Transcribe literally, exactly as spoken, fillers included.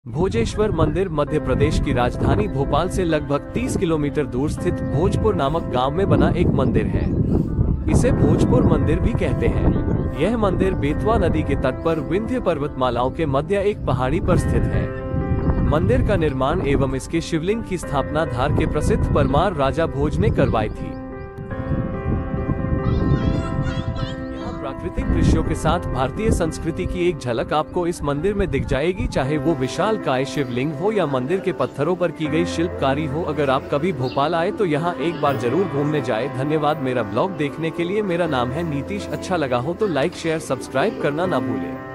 भोजेश्वर मंदिर मध्य प्रदेश की राजधानी भोपाल से लगभग तीस किलोमीटर दूर स्थित भोजपुर नामक गांव में बना एक मंदिर है। इसे भोजपुर मंदिर भी कहते हैं। यह मंदिर बेतवा नदी के तट पर विंध्य पर्वतमालाओं के मध्य एक पहाड़ी पर स्थित है। मंदिर का निर्माण एवं इसके शिवलिंग की स्थापना धार के प्रसिद्ध परमार राजा भोज ने करवाई थी। प्राकृतिक दृश्यों के साथ भारतीय संस्कृति की एक झलक आपको इस मंदिर में दिख जाएगी, चाहे वो विशालकाय शिवलिंग हो या मंदिर के पत्थरों पर की गई शिल्पकारी हो। अगर आप कभी भोपाल आए तो यहाँ एक बार जरूर घूमने जाए। धन्यवाद मेरा ब्लॉग देखने के लिए। मेरा नाम है नीतीश। अच्छा लगा हो तो लाइक शेयर सब्सक्राइब करना ना भूलें।